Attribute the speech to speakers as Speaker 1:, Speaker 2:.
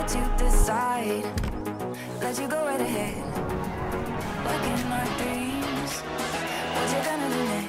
Speaker 1: let you decide, let you go right ahead. Like in my dreams, what you gonna do next?